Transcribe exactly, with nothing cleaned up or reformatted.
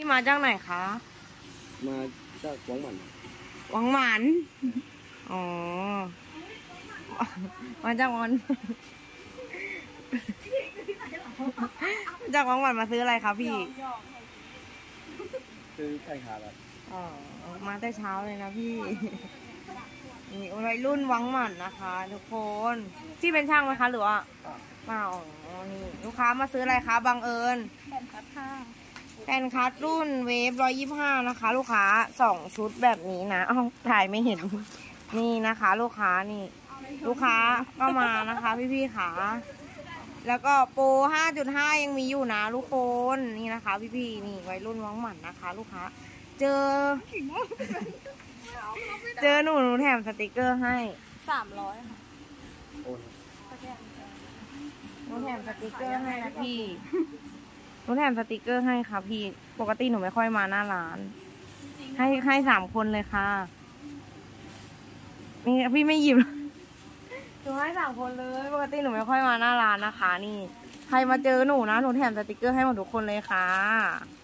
มาจากไหนคะมาจากวังหมันวังหมันอ๋อมาจากวังจากวังหมันมาซื้ออะไรคะพี่ซื้อไข่ขาครับอ๋อมาแต่เช้าเลยนะพี่นี่วัยรุ่นวังหมันนะคะทุกคนพี่เป็นช่างไหมคะหรือว่ามาอ๋อนี่ลูกค้ามาซื้ออะไรคะบังเอิญแผ่นคัดค่ะแผ่นคัดรุ่นเวฟร้อยยี่สิบห้านะคะลูกค้าสองชุดแบบนี้นะอ้าวถ่ายไม่เห็นนี่นะคะ ลูกค้านี่ลูกค้าก็มานะคะพี่ๆค่ะแล้วก็โปร ห้าจุดห้า ยังมีอยู่นะทุกคนนี่นะคะพี่ๆนี่วัยรุ่นวังหมันนะคะลูกค้าเจอเจอหนูหนูแถมสติกเกอร์ให้สามร้อยค่ะหนูแถมสติกเกอร์ให้นะพี่หนูแถมสติกเกอร์ให้ค่ะพี่ปกติหนูไม่ค่อยมาหน้าร้านให้ให้สามคนเลยค่ะนี่พี่ไม่หยิบหนูให้สามคนเลยปกติหนูไม่ค่อยมาหน้าร้านนะคะนี่ใครมาเจอหนูนะหนูแถมสติกเกอร์ให้หมดทุกคนเลยค่ะ